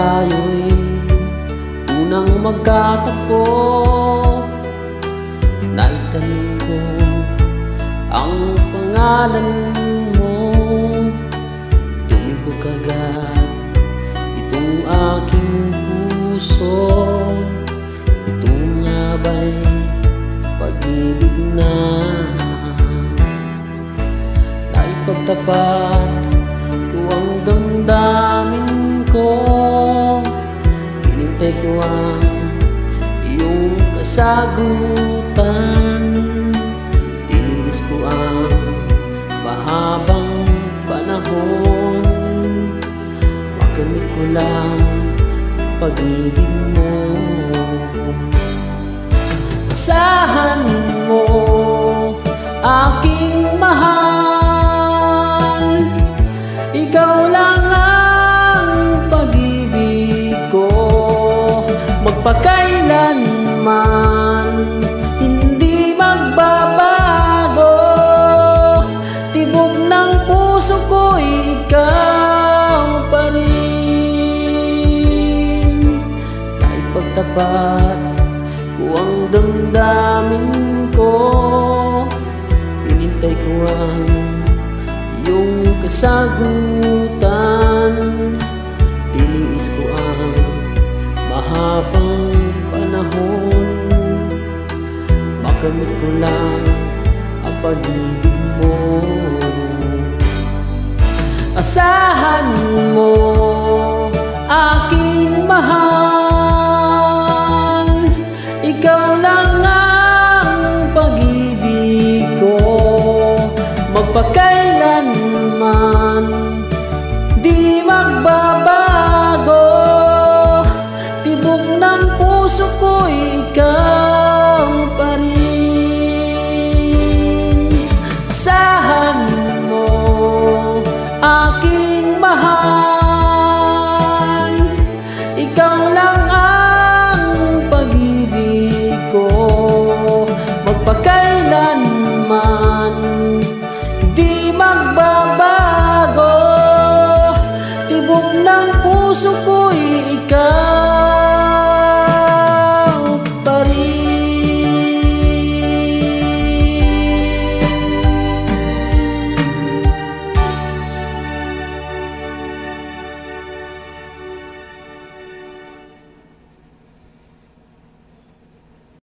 tayo'y unang magkatagpo, naitanong ko ang pangalan mo. Tumibok agad itong aking puso. Ito nga ba'y pag-ibig na naipagtapat ko ang damdamin ko? Hinintay ko ang iyong kasagutan. Tiniis ko ang mahabang panahon. Makamit ko lang pag-ibig mo. Asahan mo, aking mahal, ikaw lang ang pag-ibig ko. Magpakailanman hindi magbabago. Tibok ng puso ko'y ikaw pa rin. Naipagtapat ko ang damdamin ko. Hinintay ko ang iyong kasagutan. Tiniis ko ang mahabang panahon. Makamit ko lang ang pag-ibig mo. Asahan mo, aking mahal, ikaw lang ang pag-ibig ko. Magpakailanman di magbabago. Tibok ng puso ko'y ikaw pa rin. Asahan